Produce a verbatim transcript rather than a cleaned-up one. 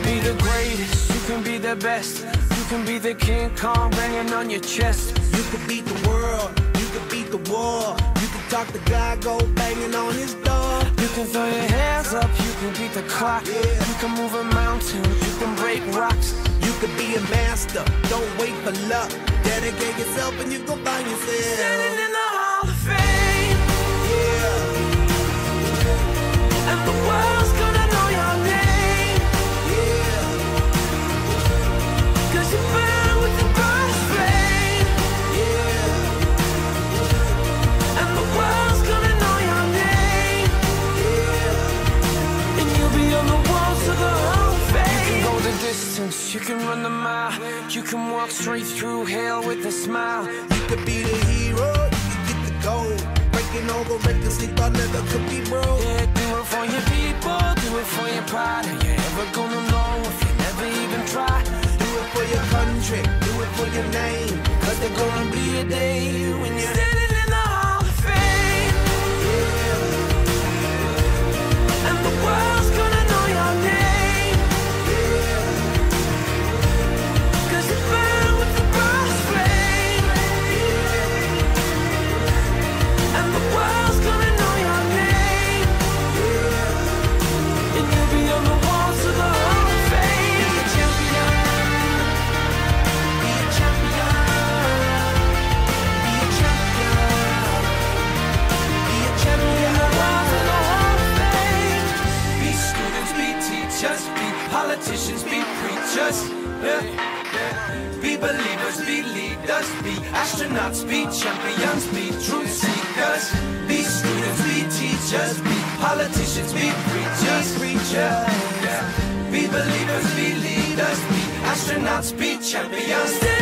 be the greatest, you can be the best. You can be the King Kong banging on your chest. You can beat the world, you can beat the war. You can talk to God, go banging on his door. You can throw your hands up, you can beat the clock. Yeah. You can move a mountain, you can break rocks. You can be a master, don't wait for luck. Dedicate yourself and you gon' find yourself Standing in the Hall of Fame. Yeah. And the world's gonna know your name. Yeah. Cause you burn with the brightest flame. Yeah. And the world's gonna know your name. Yeah. And you'll be on the walls of the Hall of Fame. You can go the distance, you can run the mile. You can walk straight through hell with a smile. You could be the hero, you can get the gold. Breaking all the records, sleep I never could be broke. Yeah, do it for your people, do it for your pride. Are you ever gonna know if you never even try? Do it for your country, do it for your name. Cause there's gonna be a day when you're standing in the Hall of Fame. Yeah. And the world's gonna know your name. Yeah. Cause you burn with the brightest flame. Yeah. And the world's gonna know your name. Yeah. And you'll be on the walls of the Hall of Fame. Be a champion. Be a champion. Be a champion. Be a champion. The walls of the Hall of Fame. Be students, be teachers, be politicians, be preachers. Yeah. Yeah. Be believers, be leaders, be astronauts, be champions, be truth seekers. Be students, be teachers, be politicians, be preachers, preachers. Yeah. Be believers, be leaders, be astronauts, be champions.